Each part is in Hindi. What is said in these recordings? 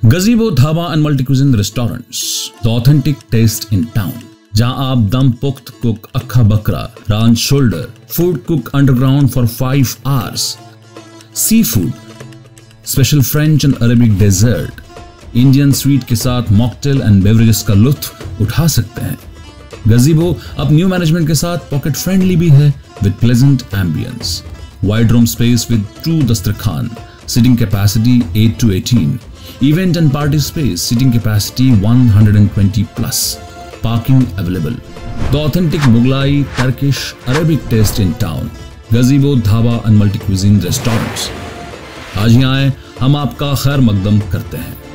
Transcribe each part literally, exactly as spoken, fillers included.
गजीबो dhaba and multi cuisine restaurants, the authentic taste in town, जहां आप dum pukht cook akkha bakra, raan shoulder, food cook underground for five hours, sea food, special French and Arabic dessert, Indian sweet के साथ मॉकटेल एंड बेवरेजेस का लुत्फ उठा सकते हैं। गजीबो अब न्यू मैनेजमेंट के साथ पॉकेट फ्रेंडली भी है with pleasant ambience, wide room space with two dastarkhan, sitting capacity eight to eighteen, event and party space, sitting capacity one hundred twenty plus, parking available, the authentic Mughlai, Turkish, Arabic taste in town, Gazebo dhaba and multi cuisine restaurants. आज ही आए, हम आपका खैर मकदम करते हैं।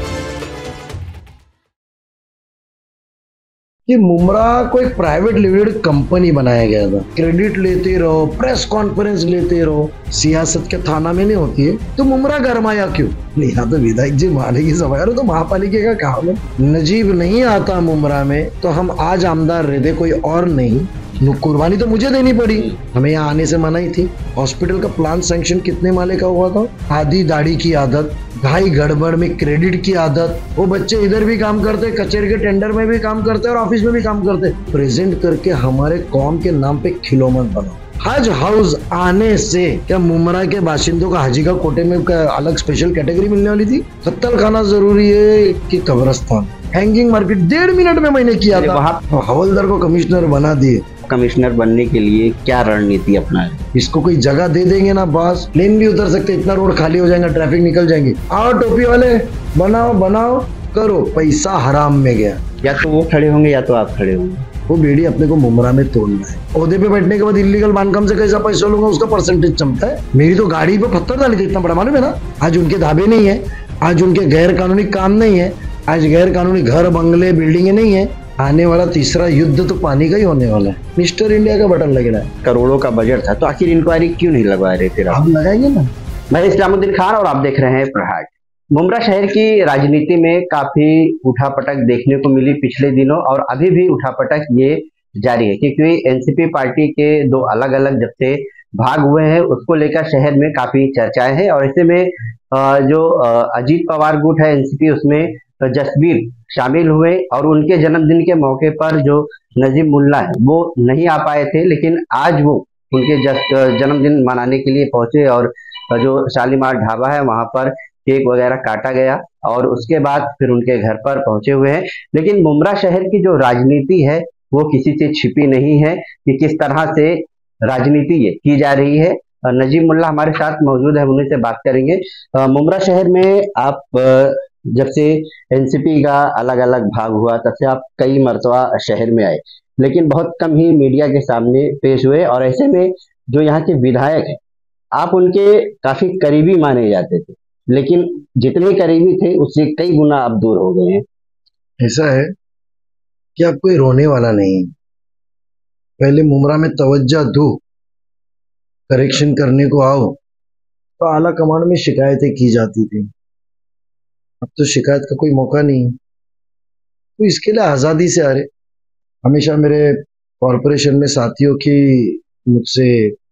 कि मुमरा को एक प्राइवेट लिमिटेड कंपनी बनाया गया था। क्रेडिट लेते रहो, प्रेस कॉन्फ्रेंस लेते रहो, सियासत के थाना में नहीं होती है तो मुमरा गरमाया क्यों? यहाँ तो विधायक जी माने की सभा है, तो महापालिका का काम है। नजीब नहीं आता मुमरा में तो हम आज आमदार रहते, कोई और नहीं। कुर्बानी तो मुझे देनी पड़ी, हमें यहाँ आने से मनाही थी। हॉस्पिटल का प्लान सैंक्शन कितने माले का हुआ था? आधी दाढ़ी की आदत, भाई गड़बड़ में क्रेडिट की आदत, वो बच्चे इधर भी काम करते, कचेरी के टेंडर में भी काम करते और ऑफिस में भी काम करते। प्रेजेंट करके हमारे कौम के नाम पे खिलो मत बनाओ। हज हाउस आने से क्या मुमरा के बाशिंदों का हाजी का कोटे में अलग स्पेशल कैटेगरी मिलने वाली थी? कत्ल खाना जरूरी है कि कब्रस्तान? हैंगिंग मार्केट डेढ़ मिनट में मैंने किया था। हवलदार को कमिश्नर बना दिए। कमिश्नर बनने के लिए क्या रणनीति अपनाए? इसको कोई जगह दे देंगे ना बस, प्लेन भी उतर सकते, इतना रोड खाली हो जाएगा, ट्रैफिक निकल जाएंगे। आओ टोपी वाले, बनाओ बनाओ करो, पैसा हराम में गया। या तो वो खड़े होंगे या तो आप खड़े होंगे। वो बेड़ी अपने को मुमरा में तोड़ना है। ओहदे पे बैठने के बाद इलीगल बांधकाम से कैसा पैसा लूंगा, उसका परसेंटेज चमता है। मेरी तो गाड़ी पे पत्थर डाली थी, इतना बड़ा मालूम है ना। आज उनके धाबे नहीं है, आज उनके गैर कानूनी काम नहीं है, आज गैर कानूनी घर बंगले बिल्डिंगे नहीं है। आने वाला तीसरा युद्ध तो पानी का ही होने वाला है। मिस्टर इंडिया का बटन लगेगा। करोड़ों का बजट था तो आखिर इंक्वायरी क्यों नहीं लगवा रहे थे? आप लगाएंगे ना। मैं इस्लामुद्दीन खान और आप देख रहे हैं प्रहार। मुमरा शहर की राजनीति में काफी उठापटक देखने को मिली पिछले दिनों, और अभी भी उठापटक ये जारी है क्योंकि एनसीपी पार्टी के दो अलग अलग जब से भाग हुए हैं उसको लेकर शहर में काफी चर्चाएं हैं। और ऐसे में जो अजीत पवार गुट है एनसीपी, उसमें जसबीर शामिल हुए और उनके जन्मदिन के मौके पर जो नजीब मुल्ला है वो नहीं आ पाए थे, लेकिन आज वो उनके जन्मदिन मनाने के लिए पहुंचे और जो शालीमार ढाबा है वहां पर केक वगैरह काटा गया और उसके बाद फिर उनके घर पर पहुंचे हुए हैं। लेकिन मुमरा शहर की जो राजनीति है वो किसी से छिपी नहीं है कि किस तरह से राजनीति ये की जा रही है। नजीब मुल्ला हमारे साथ मौजूद है, उन्हीं से बात करेंगे। मुमरा शहर में आप जब से एनसीपी का अलग अलग भाग हुआ तब से आप कई मरतबा शहर में आए, लेकिन बहुत कम ही मीडिया के सामने पेश हुए। और ऐसे में जो यहाँ के विधायक हैं आप उनके काफी करीबी माने जाते थे, लेकिन जितने करीबी थे उससे कई गुना आप दूर हो गए हैं। ऐसा है कि आप कोई रोने वाला नहीं। पहले मुमरा में तवज्जो दो, करेक्शन करने को आओ तो आला कमान में शिकायतें की जाती थी। अब तो शिकायत का कोई मौका नहीं, तो इसके लिए आज़ादी से आ रहे। हमेशा मेरे कॉरपोरेशन में साथियों की मुझसे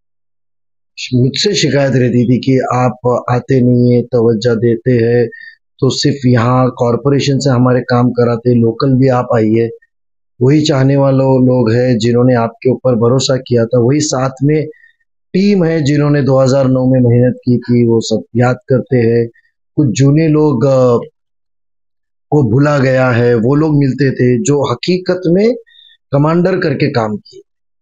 मुझसे शिकायत रहती थी कि आप आते नहीं है, तवज्जो देते हैं तो सिर्फ यहाँ कॉरपोरेशन से हमारे काम कराते, लोकल भी आप आइए। वही चाहने वाले लोग हैं जिन्होंने आपके ऊपर भरोसा किया था, वही साथ में टीम है जिन्होंने दो हज़ार नौ में मेहनत की थी, वो सब याद करते हैं। कुछ जूने लोग को भूला गया है, वो लोग मिलते थे जो हकीकत में कमांडर करके काम किए।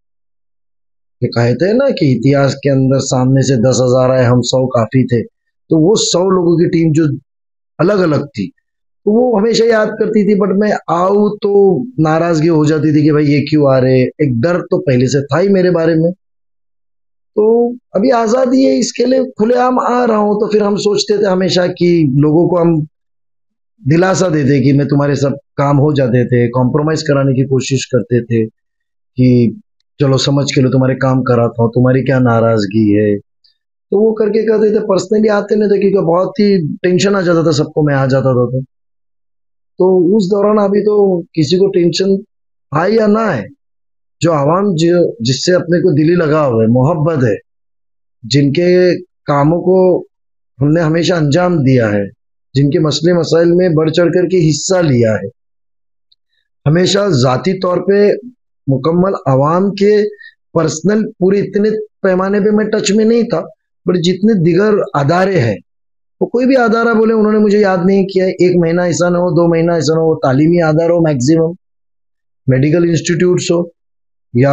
ये कहते हैं ना कि इतिहास के अंदर सामने से दस हजार आए, हम सौ काफी थे। तो वो सौ लोगों की टीम जो अलग अलग थी तो वो हमेशा याद करती थी, बट मैं आऊँ तो नाराजगी हो जाती थी कि भाई ये क्यों आ रहे। एक डर तो पहले से था ही मेरे बारे में। तो अभी आजादी है, इसके लिए खुलेआम आ रहा हूं। तो फिर हम सोचते थे हमेशा कि लोगों को हम दिलासा देते कि मैं तुम्हारे सब काम हो जाते थे, कॉम्प्रोमाइज कराने की कोशिश करते थे कि चलो समझ के लो तुम्हारे काम कराता हूँ, तुम्हारी क्या नाराजगी है। तो वो करके कहते थे। पर्सनली आते नहीं थे क्योंकि बहुत ही टेंशन आ जाता था सबको, मैं आ जाता था तो, तो उस दौरान अभी तो किसी को टेंशन आए या ना आए, जो आवाम जो जिससे अपने को दिली लगाव है, मोहब्बत है, जिनके कामों को हमने हमेशा अंजाम दिया है, जिनके मसले मसाइल में बढ़ चढ़ करके हिस्सा लिया है। हमेशा जाती तौर पे मुकम्मल आवाम के पर्सनल पूरे इतने पैमाने पे मैं टच में नहीं था, बट जितने दिगर अदारे हैं, वो कोई भी अदारा बोले उन्होंने मुझे याद नहीं किया है। एक महीना ऐसा ना हो, दो महीना ऐसा ना हो, तालीमी अदारा हो, मैक्सिमम मेडिकल इंस्टीट्यूट्स हो या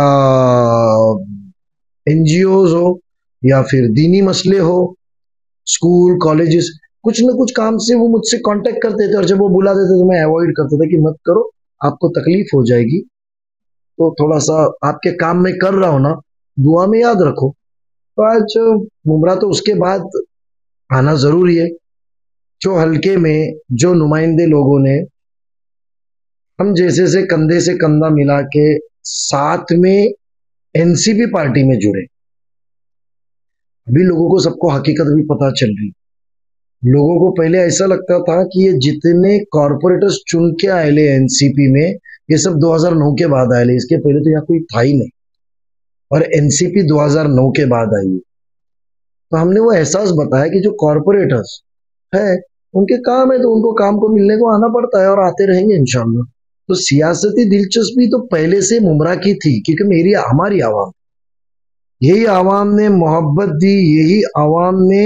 एनजीओज हो या फिर दीनी मसले हो, स्कूल कॉलेजेस, कुछ ना कुछ काम से वो मुझसे कांटेक्ट करते थे, और जब वो बुला देते तो मैं अवॉइड करता था कि मत करो, आपको तकलीफ हो जाएगी, तो थोड़ा सा आपके काम में कर रहा हो ना, दुआ में याद रखो। तो आज मुमरा तो उसके बाद आना जरूरी है। जो हल्के में जो नुमाइंदे लोगों ने हम जैसे से कंधे से कंधा मिला के साथ में एनसीपी पार्टी में जुड़े, अभी लोगों को सबको हकीकत भी पता चल रही। लोगों को पहले ऐसा लगता था कि ये जितने कॉरपोरेटर्स चुन के आए एनसीपी में, ये सब दो हज़ार नौ के बाद आए, इसके पहले तो यहाँ कोई था ही नहीं, और एनसीपी दो हज़ार नौ के बाद आई। तो हमने वो एहसास बताया कि जो कॉरपोरेटर्स है उनके काम है, तो उनको काम को मिलने को आना पड़ता है, और आते रहेंगे इंशाल्लाह। तो सियासती दिलचस्पी तो पहले से मुमरा की थी, क्योंकि मेरी हमारी आवाम, यही आवाम ने मोहब्बत दी, यही आवाम ने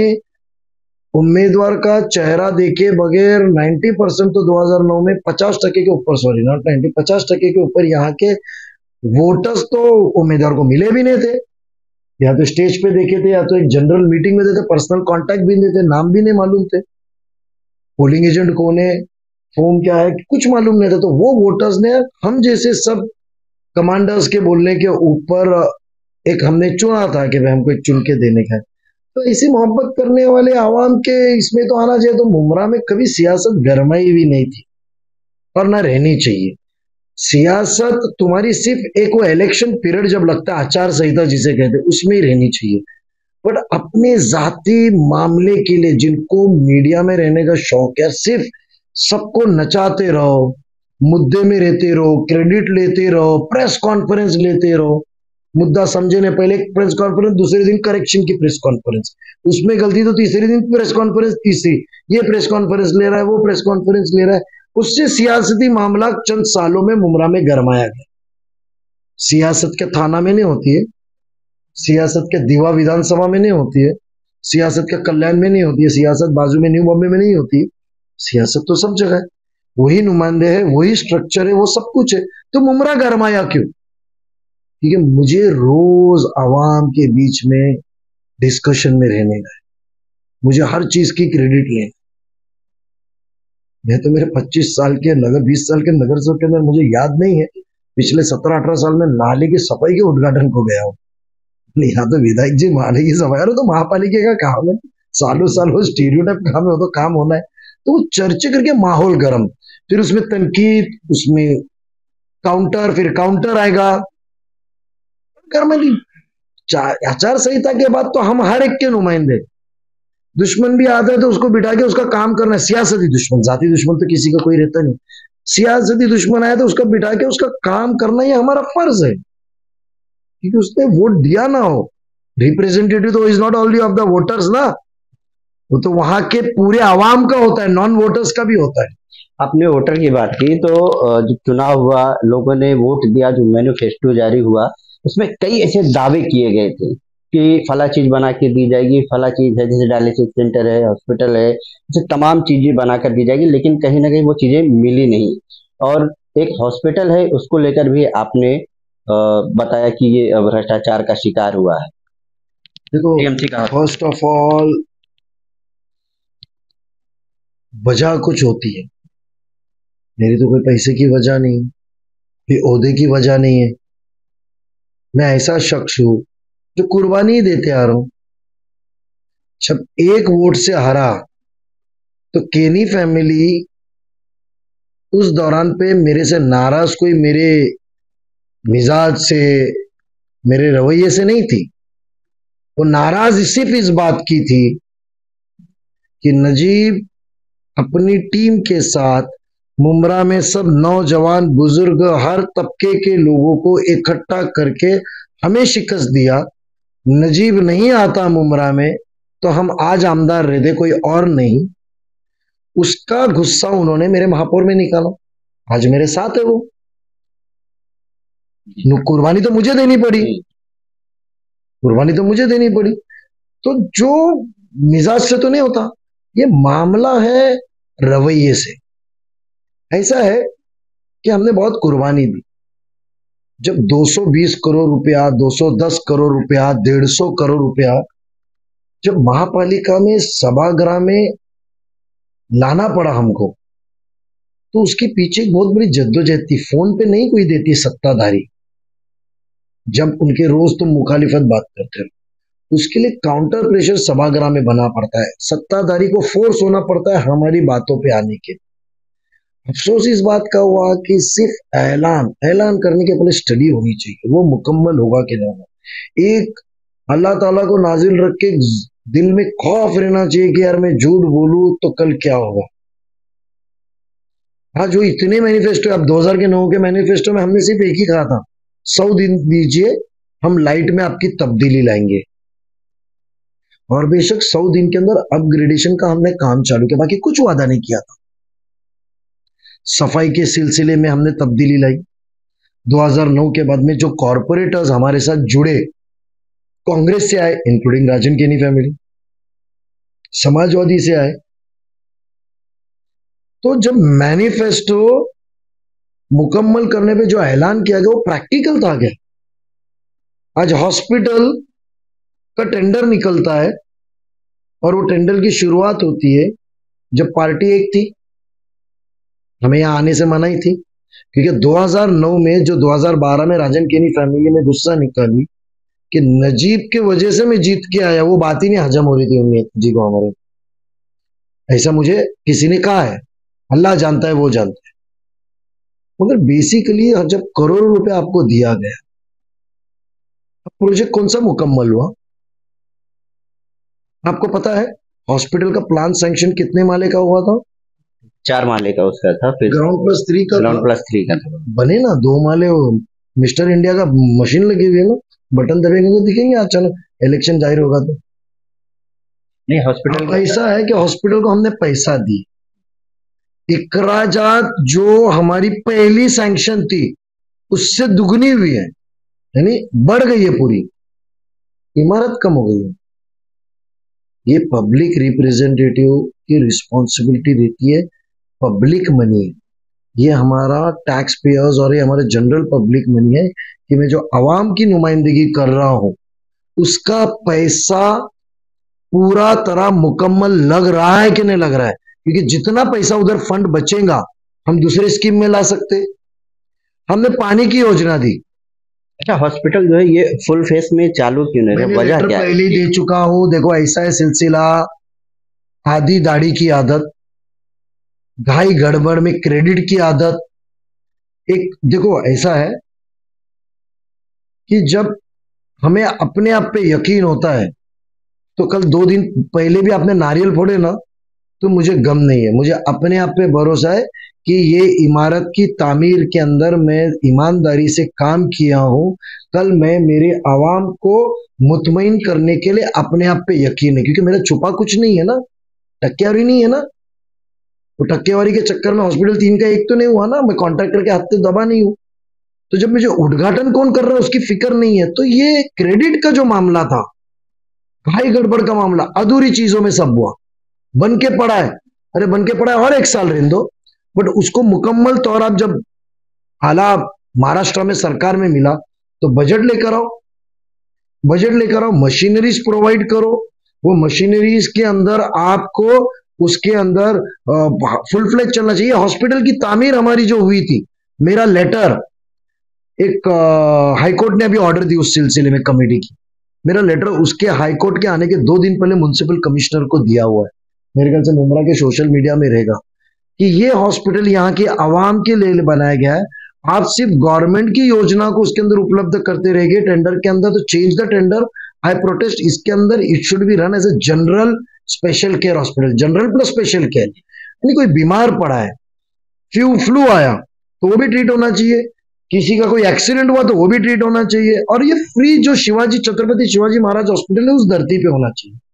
उम्मीदवार का चेहरा देखे बगैर नब्बे परसेंट तो दो हज़ार नौ में पचास टके के ऊपर, सॉरी नॉट नब्बे, पचास टके के ऊपर यहाँ के वोटर्स तो उम्मीदवार को मिले भी नहीं थे। या तो स्टेज पे देखे थे, या तो एक जनरल मीटिंग में देते, पर्सनल कांटेक्ट भी नहीं थे, नाम भी नहीं मालूम थे, पोलिंग एजेंट कौन है, फॉर्म क्या है, कुछ मालूम नहीं था। तो वो वोटर्स ने हम जैसे सब कमांडर्स के बोलने के ऊपर एक हमने चुना था कि भाई हमको एक चुन के देने का है। तो इसी मोहब्बत करने वाले आवाम के इसमें तो आना चाहिए। तो मुमरा में कभी सियासत गरमाई भी नहीं थी, और ना रहनी चाहिए। सियासत तुम्हारी सिर्फ एक वो इलेक्शन पीरियड जब लगता है, आचार संहिता जिसे कहते हैं, उसमें ही रहनी चाहिए। बट अपने जाती मामले के लिए जिनको मीडिया में रहने का शौक है, सिर्फ सबको नचाते रहो, मुद्दे में रहते रहो, क्रेडिट लेते रहो, प्रेस कॉन्फ्रेंस लेते रहो, मुद्दा समझे ने पहले प्रेस कॉन्फ्रेंस, दूसरे दिन करेक्शन की प्रेस कॉन्फ्रेंस, उसमें गलती तो तीसरे दिन प्रेस कॉन्फ्रेंस, तीसरी ये प्रेस कॉन्फ्रेंस ले रहा है, वो प्रेस कॉन्फ्रेंस ले रहा है। उससे सियासती मामला चंद सालों में मुमरा में गरमाया गया। सियासत के थाना में नहीं होती है, सियासत के दीवा विधानसभा में नहीं होती है, सियासत के कल्याण में नहीं होती है, सियासत बाजू में न्यू बॉम्बे में नहीं होती। सियासत तो सब जगह है, वही नुमाइंदे है, वही स्ट्रक्चर है, वो सब कुछ है। तो मुमरा गरमाया क्यों? क्योंकि मुझे रोज आवाम के बीच में डिस्कशन में रहने का है, मुझे हर चीज की क्रेडिट लेना। मैं तो मेरे पच्चीस साल के नगर बीस साल के नगर सेवक के अंदर मुझे याद नहीं है पिछले सत्रह अठारह साल में नाले की सफाई के उद्घाटन को गया हूँ। यहाँ तो विधायक जी नाले की सफाई, अरे तो महापालिका का काम है, सालों साल वो स्टीरियोटाइप काम है, वो तो काम होना है। तो वो चर्चा करके माहौल गर्म, फिर उसमें तनकीद, उसमें काउंटर, फिर काउंटर आएगा। आचार संहिता के बाद तो हम हर एक के नुमाइंदे, दुश्मन भी आता है तो उसको बिठा के उसका काम करना है। सियासती दुश्मन, जाति दुश्मन तो किसी का कोई रहता नहीं, सियासती दुश्मन आया तो उसका बिठा के उसका काम करना ये हमारा फर्ज है, क्योंकि उसने वोट दिया ना हो। रिप्रेजेंटेटिव तो is not only of the voters ना, वो तो वहां के पूरे आवाम का होता है, नॉन वोटर्स का भी होता है। आपने वोटर की बात की, तो जो चुनाव हुआ, लोगों ने वोट दिया, जो मैनिफेस्टो जारी हुआ, उसमें कई ऐसे दावे किए गए थे कि फला चीज बना के दी जाएगी, फला चीज है, जैसे डायलिसिस सेंटर है, हॉस्पिटल है, जैसे तमाम चीजें बनाकर दी जाएगी, लेकिन कहीं ना कहीं वो चीजें मिली नहीं। और एक हॉस्पिटल है, उसको लेकर भी आपने बताया कि ये भ्रष्टाचार का शिकार हुआ है। देखो, फर्स्ट ऑफ ऑल वजह कुछ होती है, मेरी तो कोई पैसे की वजह नहीं, कोई ओहदे की वजह नहीं है। मैं ऐसा शख्स हूं जो कुर्बानी देते आ रहा हूं। जब एक वोट से हारा तो केनी फैमिली उस दौरान पे मेरे से नाराज कोई मेरे मिजाज से, मेरे रवैये से नहीं थी। वो नाराज सिर्फ इस बात की थी कि नजीब अपनी टीम के साथ मुमरा में सब नौजवान बुजुर्ग हर तबके के लोगों को इकट्ठा करके हमें शिकस्त दिया। नजीब नहीं आता मुमरा में तो हम आज आमदार रहते, कोई और नहीं। उसका गुस्सा उन्होंने मेरे महापौर में निकाला। आज मेरे साथ है वो। कुर्बानी तो मुझे देनी पड़ी, कुर्बानी तो मुझे देनी पड़ी। तो जो मिजाज से तो नहीं होता, ये मामला है रवैये से। ऐसा है कि हमने बहुत कुर्बानी दी। जब दो सौ बीस करोड़ रुपया, दो सौ दस करोड़ रुपया, डेढ़ सौ करोड़ रुपया जब महापालिका में सभागृह में लाना पड़ा हमको, तो उसके पीछे एक बहुत बड़ी जद्दोजहद थी। फोन पे नहीं कोई देती सत्ताधारी, जब उनके रोज तुम मुखालिफत बात करते हो, उसके लिए काउंटर प्रेशर सभागृह में बना पड़ता है। सत्ताधारी को फोर्स होना पड़ता है हमारी बातों पे आने के। अफसोस इस बात का हुआ कि सिर्फ ऐलान ऐलान करने के पहले स्टडी होनी चाहिए, वो मुकम्मल होगा कि नहीं होगा। एक अल्लाह ताला को नाजिल रख के दिल में खौफ रहना चाहिए कि यार मैं झूठ बोलूं तो कल क्या होगा। हाँ, जो इतने मैनिफेस्टो, अब दो हज़ार के नौ के मैनिफेस्टो में हमने सिर्फ एक ही कहा था, सौ दिन दीजिए हम लाइट में आपकी तब्दीली लाएंगे। और बेशक सौ दिन के अंदर अपग्रेडेशन का हमने काम चालू किया, बाकी कुछ वादा नहीं किया था। सफाई के सिलसिले में हमने तब्दीली लाई। दो हज़ार नौ के बाद में जो कॉरपोरेटर्स हमारे साथ जुड़े, कांग्रेस से आए, इंक्लूडिंग राजन केनी फैमिली, समाजवादी से आए, तो जब मैनिफेस्टो मुकम्मल करने पे जो ऐलान किया गया वो प्रैक्टिकल था क्या? आज हॉस्पिटल का टेंडर निकलता है और वो टेंडर की शुरुआत होती है जब पार्टी एक थी, हमें यहां आने से मनाई थी, क्योंकि दो हज़ार नौ में जो दो हज़ार बारह में राजन केनी फैमिली में गुस्सा निकाली कि नजीब के वजह से मैं जीत के आया, वो बात ही नहीं हजम हो रही थी उम्मीद जी को हमारे। ऐसा मुझे किसी ने कहा है, अल्लाह जानता है, वो जानता है। मगर बेसिकली जब करोड़ों रुपए आपको दिया गया, प्रोजेक्ट कौन सा मुकम्मल हुआ? आपको पता है हॉस्पिटल का प्लान सैंक्शन कितने माले का हुआ था? चार माले का उसका था, फिर ग्राउंड प्लस थ्री का ग्राउंड प्लस थ्री का था। बने ना दो माले, मिस्टर इंडिया का मशीन लगी हुई है ना, बटन दबेंगे तो दिखेंगे अचानक इलेक्शन जाहिर होगा तो। नहीं, हॉस्पिटल ऐसा है कि हॉस्पिटल को हमने पैसा दी, इखराजात जो हमारी पहली सैंक्शन थी उससे दुगनी हुई है, यानी बढ़ गई है, पूरी इमारत कम हो गई है। ये पब्लिक रिप्रेजेंटेटिव की रिस्पॉन्सिबिलिटी रहती है, पब्लिक मनी है, ये हमारा टैक्स पेयर्स और ये हमारे जनरल पब्लिक मनी है कि मैं जो आवाम की नुमाइंदगी कर रहा हूं उसका पैसा पूरा तरह मुकम्मल लग रहा है कि नहीं लग रहा है। क्योंकि जितना पैसा उधर फंड बचेगा हम दूसरे स्कीम में ला सकते। हमने पानी की योजना दी। अच्छा, हॉस्पिटल जो है ये फुल फेस में चालू क्यों नहीं है, वजह क्या है? पहले दे चुका हूं। देखो ऐसा है सिलसिला, आधी दाढ़ी की आदत, घाई गड़बड़ में क्रेडिट की आदत। एक देखो ऐसा है कि जब हमें अपने आप पे यकीन होता है, तो कल दो दिन पहले भी आपने नारियल फोड़े ना, तो मुझे गम नहीं है, मुझे अपने आप पे भरोसा है कि ये इमारत की तामीर के अंदर मैं ईमानदारी से काम किया हूं। कल मैं मेरे आवाम को मुतमईन करने के लिए अपने आप पे यकीन है, क्योंकि मेरा छुपा कुछ नहीं है ना, टक्केवारी नहीं है ना। तो टक्केवारी के चक्कर में हॉस्पिटल तीन का एक तो नहीं हुआ ना, मैं कॉन्ट्रैक्टर के हाथ से दबा नहीं हूं। तो जब मुझे उद्घाटन कौन कर रहा है उसकी फिक्र नहीं है, तो ये क्रेडिट का जो मामला था, भाई गड़बड़ का मामला, अधूरी चीजों में सब हुआ, बन के पड़ा है। अरे बन के पड़ा है और एक साल रहने दो, बट उसको मुकम्मल तौर आप जब आला महाराष्ट्र में सरकार में मिला तो बजट लेकर आओ, बजट लेकर आओ, मशीनरीज प्रोवाइड करो। वो मशीनरीज के अंदर आपको उसके अंदर फुल फ्लैग चलना चाहिए। हॉस्पिटल की तामीर हमारी जो हुई थी, मेरा लेटर एक हाईकोर्ट ने अभी ऑर्डर दी उस सिलसिले में कमेटी की, मेरा लेटर उसके हाईकोर्ट के आने के दो दिन पहले म्युनिसिपल कमिश्नर को दिया हुआ है, मेरे ख्याल से मुमरा के सोशल मीडिया में रहेगा, कि ये हॉस्पिटल यहाँ के आवाम के लिए बनाया गया है। आप सिर्फ गवर्नमेंट की योजना को उसके अंदर उपलब्ध करते रहेंगे टेंडर के अंदर, तो change the tender. I protest. इसके अंदर it should be run as a general special care hospital, general plus special care. यानी कोई बीमार पड़ा है, फ्लू फ्लू आया तो वो भी ट्रीट होना चाहिए, किसी का कोई एक्सीडेंट हुआ तो वो भी ट्रीट होना चाहिए, और ये फ्री जो शिवाजी छत्रपति शिवाजी महाराज हॉस्पिटल है उस धरती पे होना चाहिए।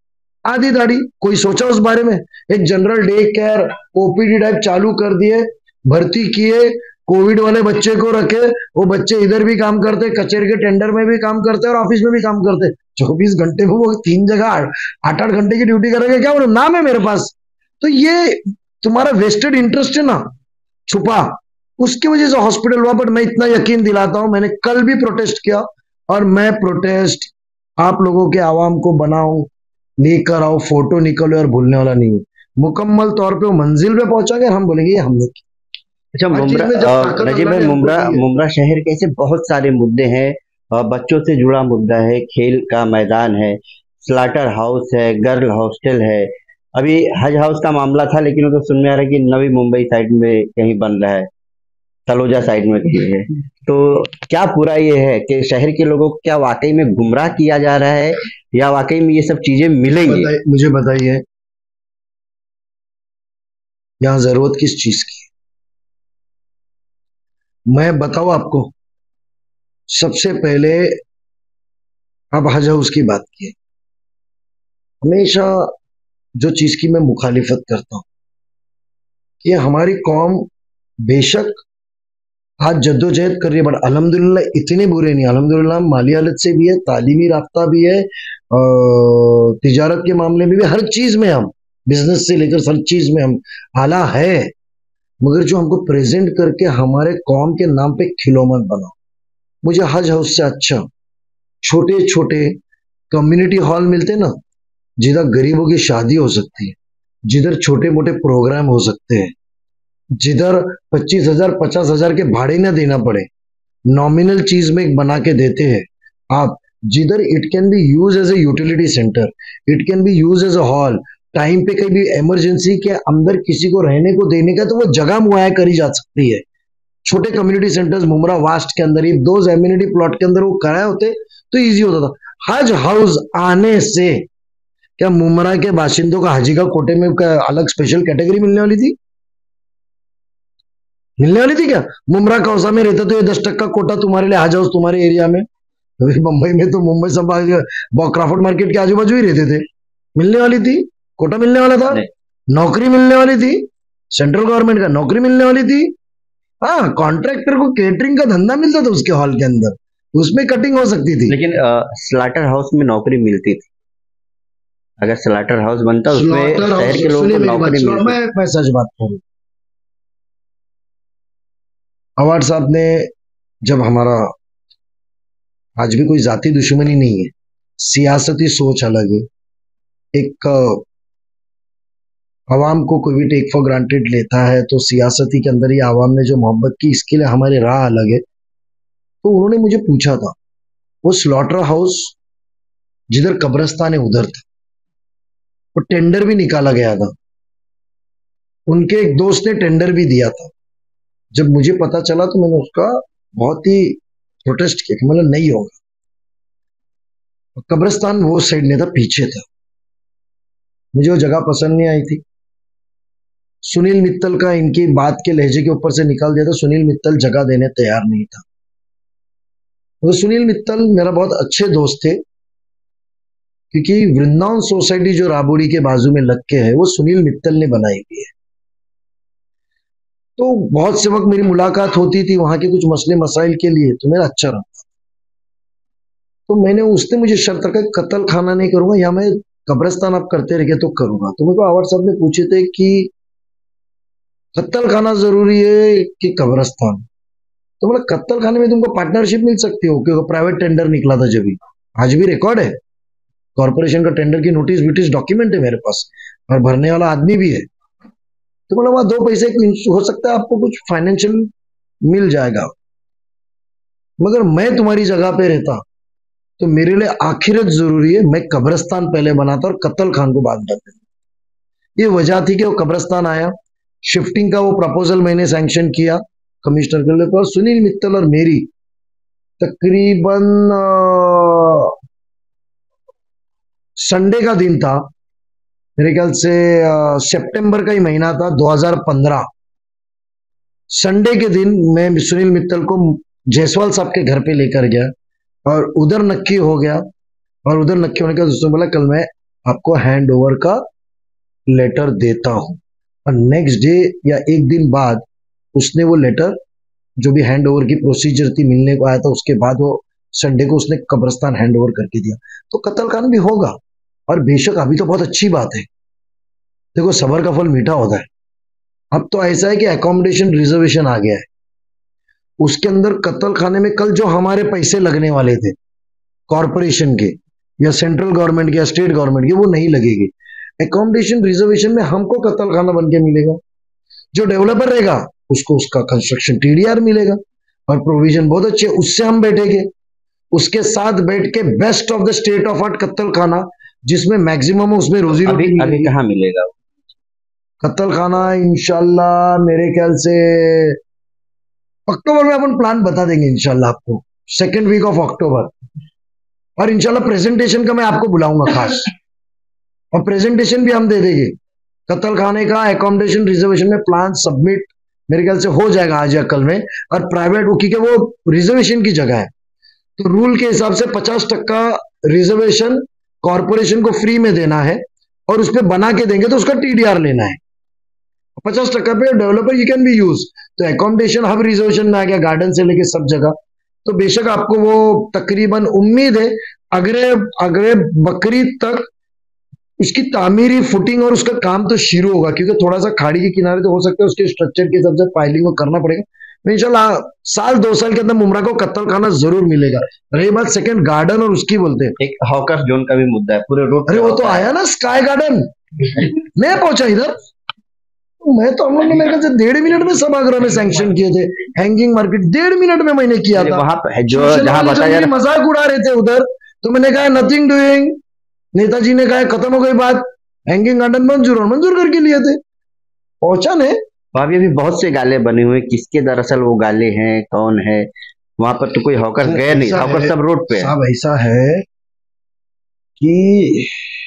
आधी दाढ़ी, कोई सोचा उस बारे में? एक general day care OPD type चालू कर दिए, भर्ती किए, कोविड वाले बच्चे को रखे, वो बच्चे इधर भी काम करते, कचेरी के टेंडर में भी काम करते और ऑफिस में भी काम करते। चौबीस घंटे में वो तीन जगह आठ आठ घंटे की ड्यूटी करेंगे, क्या बोलो, नाम है मेरे पास। तो ये तुम्हारा वेस्टेड इंटरेस्ट है ना छुपा, उसकी वजह से हॉस्पिटल हुआ। बट मैं इतना यकीन दिलाता हूं, मैंने कल भी प्रोटेस्ट किया और मैं प्रोटेस्ट आप लोगों के आवाम को बनाऊं, लेकर आओ, फोटो निकलो और भूलने वाला नहीं हूं। मुकम्मल तौर पे वो मंजिल पे पहुंचाएंगे, हम बोलेंगे ये हमने किया। अच्छा मुमरा, नजीब भाई, मुमरा मुमरा शहर के ऐसे बहुत सारे मुद्दे हैं, बच्चों से जुड़ा मुद्दा है, खेल का मैदान है, स्लाटर हाउस है, गर्ल हॉस्टल है, अभी हज हाउस का मामला था लेकिन वो तो सुनने आ रहा है कि नवी मुंबई साइड में कहीं बन रहा है, तलोजा साइड में कहीं है। तो क्या पूरा ये है कि शहर के लोगों को क्या वाकई में गुमराह किया जा रहा है या वाकई में ये सब चीजें मिलेंगी? बताइए, मुझे बताइए यहाँ जरूरत किस चीज की? मैं बताऊं आपको, सबसे पहले आप हज हाउस की बात किए, हमेशा जो चीज की मैं मुखालिफत करता हूं कि हमारी कौम बेशक आज जद्दोजहद कर रही है, बट अल्हम्दुलिल्लाह इतने बुरे नहीं। अल्हम्दुलिल्लाह माली हालत से भी है, तालीमी राफ्ता भी है, तिजारत के मामले में भी, हर चीज में हम, बिजनेस से लेकर हर चीज में हम आला है। मगर जो हमको प्रेजेंट करके हमारे कौम के नाम पे खिलौना बनाओ। मुझे हज हाउस से अच्छा छोटे छोटे कम्युनिटी हॉल मिलते ना, जिधर गरीबों की शादी हो सकती है, जिधर छोटे मोटे प्रोग्राम हो सकते हैं, जिधर पच्चीस हजार पचास हजार के भाड़े ना देना पड़े, नॉमिनल चीज में बना के देते हैं आप, जिधर it can be use as a utility centre, it can be use as a hall, time पे कहीं भी इमरजेंसी के अंदर किसी को रहने को देने का तो वो जगह मुहैया करी जा सकती है। छोटे कम्युनिटी सेंटर्स मुमरा वास्ट के अंदर, ये दो एम्यूनिटी प्लॉट के अंदर वो कराए होते तो इजी होता था। हज हाउस आने से क्या मुमरा के बाशिंदों का हजी का कोटे में अलग स्पेशल कैटेगरी मिलने वाली थी? मिलने वाली थी क्या? मुमरा कौसा में रहता तो ये दस टक्का कोटा तुम्हारे लिए हज हाउस तुम्हारे एरिया में। मुंबई में तो मुंबई सब क्राफर्ड मार्केट के आजू बाजू ही रहते थे। मिलने वाली थी, कोटा मिलने वाला था, नौकरी मिलने वाली थी, सेंट्रल गवर्नमेंट का नौकरी मिलने वाली थी। हाँ, कॉन्ट्रैक्टर को केटरिंग का धंधा मिलता था उसके हॉल के अंदर, उसमें कटिंग हो सकती थी। लेकिन स्लाटर हाउस में नौकरी मिलती थी, अगर स्लाटर हाउस बनता उसमें शहर के लोगों को नौकरी मिलती। मैं, मैं सच बात करूं, अवार्ड साहब ने जब हमारा, आज भी कोई जाति दुश्मनी नहीं है, सियासती सोच अलग है, एक आवाम को कोई भी टेक फॉर ग्रांटेड लेता है तो सियासती के अंदर ही आवाम ने जो मोहब्बत की, इसके लिए हमारी राह अलग है। तो उन्होंने मुझे पूछा था, वो स्लॉटर हाउस जिधर कब्रिस्तान है उधर था, वो टेंडर भी निकाला गया था, उनके एक दोस्त ने टेंडर भी दिया था। जब मुझे पता चला तो मैंने उसका बहुत ही प्रोटेस्ट किया कि मतलब नहीं होगा। कब्रिस्तान वो साइड नहीं था, पीछे था, मुझे वो जगह पसंद नहीं आई थी। सुनील मित्तल का इनकी बात के लहजे के ऊपर से निकाल दिया था, सुनील मित्तल जगह देने तैयार नहीं था। तो सुनील मित्तल मेरा बहुत अच्छे दोस्त थे, क्योंकि वृंदावन सोसाइटी जो राबोड़ी के बाजू में लग के है वो सुनील मित्तल ने बनाई हुई है। तो बहुत से वक्त मेरी मुलाकात होती थी वहां के कुछ मसले मसाइल के लिए, तो मेरा अच्छा रहा। तो मैंने, उसने मुझे शर्त रखा कत्ल खाना नहीं करूंगा, या मैं कब्रिस्तान आप करते रहे तो करूंगा। तो मेरे को आवाज साहब ने पूछे थे कि कत्ल खाना जरूरी है कि कब्रिस्तान? तो बोला कत्ल खाने में तुमको पार्टनरशिप मिल सकती हो, क्योंकि प्राइवेट टेंडर निकला था जब भी, आज भी रिकॉर्ड है, कॉर्पोरेशन का टेंडर की नोटिस विटिस डॉक्यूमेंट है मेरे पास, और भरने वाला आदमी भी है। तो बोला वहां दो पैसे हो सकता है आपको कुछ फाइनेंशियल मिल जाएगा, मगर मैं तुम्हारी जगह पे रहता तो मेरे लिए आखिरत जरूरी है, मैं कब्रिस्तान पहले बनाता और कत्ल खान को बाद में। ये वजह थी कि वो कब्रिस्तान आया, शिफ्टिंग का वो प्रपोजल मैंने सैंक्शन किया कमिश्नर के लिए, सुनील मित्तल और मेरी तकरीबन संडे का दिन था, मेरे ख्याल से सितंबर का ही महीना था दो हज़ार पंद्रह। संडे के दिन मैं सुनील मित्तल को जायसवाल साहब के घर पे लेकर गया और उधर नक्की हो गया, और उधर नक्की होने के बाद उसने बोला कल मैं आपको हैंड ओवर का लेटर देता हूं। और नेक्स्ट डे या एक दिन बाद उसने वो लेटर, जो भी हैंड ओवर की प्रोसीजर थी, मिलने को आया था, उसके बाद वो संडे को उसने कब्रिस्तान हैंड ओवर करके दिया। तो कत्ल खान भी होगा। और बेशक अभी तो बहुत अच्छी बात है, देखो सबर का फल मीठा होता है। अब तो ऐसा है कि अकोमोडेशन रिजर्वेशन आ गया है, उसके अंदर कत्ल खाने में कल जो हमारे पैसे लगने वाले थे कॉरपोरेशन के या सेंट्रल गवर्नमेंट के या स्टेट गवर्नमेंट के, वो नहीं लगेंगे। एकोमोडेशन रिजर्वेशन में हमको कत्ल खाना बन के मिलेगा, जो डेवलपर रहेगा उसको उसका कंस्ट्रक्शन टीडीआर मिलेगा, और प्रोविजन बहुत अच्छे, उससे हम बैठेंगे, उसके साथ बैठ के best of the state of art कत्ल खाना, जिसमें मैक्सिमम उसमें रोजी रोटी अभी अभी कहाँ मिलेगा कत्ल खाना? इंशाल्लाह मेरे ख्याल से अक्टूबर में अपन प्लान बता देंगे इंशाल्लाह आपको, सेकेंड वीक ऑफ अक्टूबर। और इंशाल्लाह प्रेजेंटेशन का मैं आपको बुलाऊंगा खास, और प्रेजेंटेशन भी हम दे देंगे कत्ल खाने का। एकोमोडेशन रिजर्वेशन में प्लान सबमिट मेरे ख्याल से हो जाएगा आज या कल में। और प्राइवेट, क्योंकि वो रिजर्वेशन की जगह है, तो रूल के हिसाब से पचास टक्का रिजर्वेशन कॉर्पोरेशन को फ्री में देना है, और उस पर बना के देंगे तो उसका टीडीआर लेना है। पचास टक्का पे developer you can be use. तो एकोमोडेशन हब रिजर्वेशन में आ गया, गार्डन से लेके सब जगह। तो बेशक आपको वो तकरीबन उम्मीद है अगले अगले बकरीद तक उसकी तामीरी फुटिंग और उसका काम तो शुरू होगा, क्योंकि थोड़ा सा खाड़ी के किनारे तो हो सकता है, उसके स्ट्रक्चर के हिसाब से पाइलिंग को करना पड़ेगा। तो इंशाल्लाह साल दो साल के अंदर मुमरा को कत्ल खाना जरूर मिलेगा। रही बात सेकंड गार्डन और उसकी, बोलते हैं एक हॉकर जोन का भी मुद्दा है पूरे रोड। अरे वो तो आया ना स्काई गार्डन, मैं पहुंचा इधर, मैं तो हम लोग ने मेरे ख्याल से डेढ़ मिनट में सभागृह में सैंक्शन किए थे। हैंगिंग मार्केट डेढ़ मिनट में मैंने किया था। वहां पे जो जहां बताया मजाक उड़ा रहे थे उधर, तो मैंने कहा नथिंग डूइंग, नेताजी ने कहा खत्म हो गई बात, हैंगिंग गार्डन मंजूर और मंजूर करके लिए थे, पहुंचा ने। वहां भी अभी बहुत से गाले बने हुए, किसके दरअसल वो गाले हैं, कौन है वहां पर? तो कोई हॉकर गए नहीं, हॉकर सब रोड पे। साहब ऐसा है कि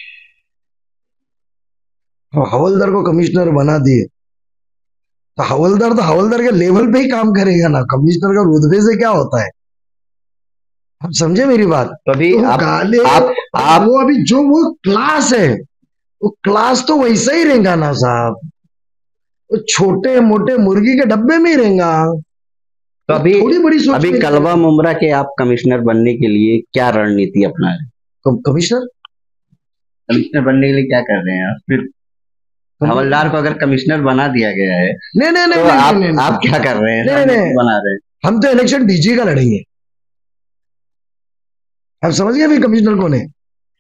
हवलदार को कमिश्नर बना दिए, तो हवलदार तो हवलदार के लेवल पे ही काम करेगा ना, कमिश्नर का रुतबे से क्या होता है? आप समझे मेरी बात? तो अभी तो आप, गाले आप, आप वो अभी जो वो क्लास है, वो क्लास तो वैसा ही रहेगा ना साहब, वो छोटे मोटे मुर्गी के डब्बे में ही रहेगा। तो अभी थोड़ी बड़ी सोच अभी कलवा मुमरा के आप कमिश्नर बनने के लिए क्या रणनीति अपना रहे? कमिश्नर कमिश्नर बनने के लिए क्या कर रहे हैं आप? फिर हवलदार को अगर कमिश्नर बना दिया गया है, नहीं नहीं नहीं, तो आप, नहीं, नहीं, आप क्या कर रहे हैं? नहीं, नहीं, बना रहे हैं हम तो इलेक्शन डीजी का लड़ेंगे। आप समझ गए फिर कमिश्नर कौन है?